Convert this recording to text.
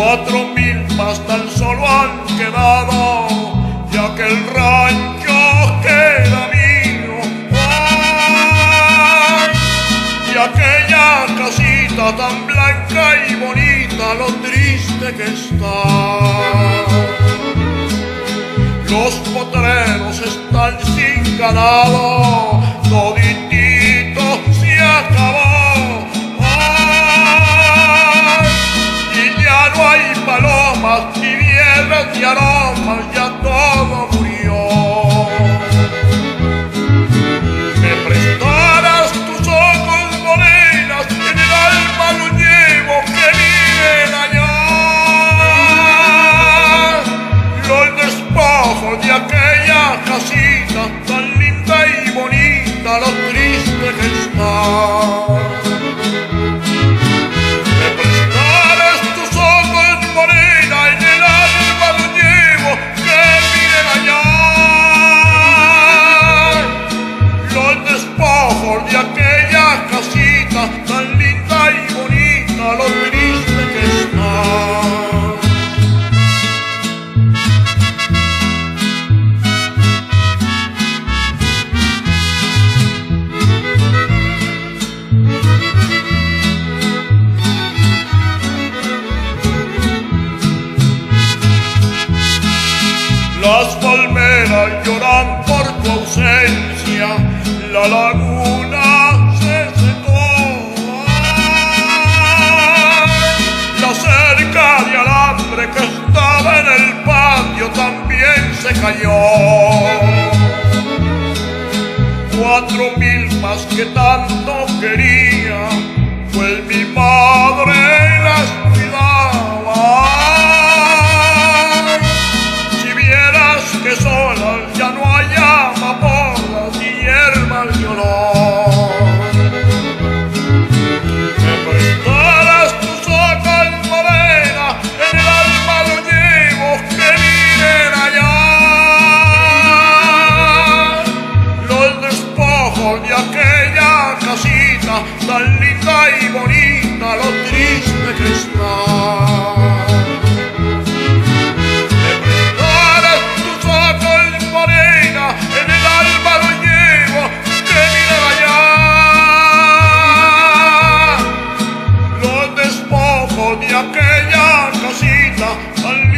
4.000 más tan solo han quedado, ya que el rancho queda mío. ¡Ay! Y aquella casita tan blanca y bonita, lo triste que está. Los potreros están sin ganado, toditito se acabó. ¡Ay! Y ya no hay palomas, ni viernes, ni aromas, ya todo murió. Me prestarás tus ojos morenas, en el alma los llevo que viven allá. Los despojos de aquella casita tan linda y bonita, lo triste que está. Me prestarás tus ojos morena, en el alma los llevo que viven allá. Los despojos de aquella casita tan linda y bonita, lo triste que está. Las palmeras lloran por tu ausencia, la laguna se secó. La cerca de alambre que estaba en el patio también se cayó. 4.000 más que tanto quería, pues mi madre las cuidaba. Que solas ya no hay amapolas ni hierbas de olor. Me prestarás tus ojos morena, en el alma los llevo que viven allá. Los despojos de aquella casita tan linda y bonita, lo triste que está. En el alma lo llevo que viven allá. Los despojos de aquella casita tan